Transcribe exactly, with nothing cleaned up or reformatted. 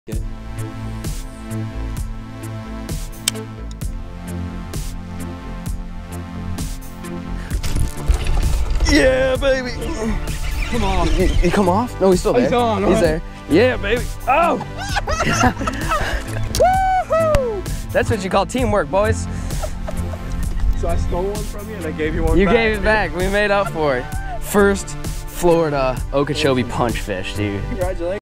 Good. Yeah, baby. Come on. You, you come off? No, he's still there. Oh, he's on, he's right. there. Yeah, baby. Oh! Woohoo! That's what you call teamwork, boys. So I stole one from you and I gave you one You back. gave it back. We made up for it. First Florida Okeechobee punch fish, dude. Congratulations.